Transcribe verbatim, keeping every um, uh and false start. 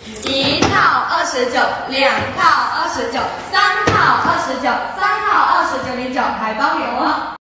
一套二十九，两套二十九，三套二十九，三套二十九点九，还包邮哦。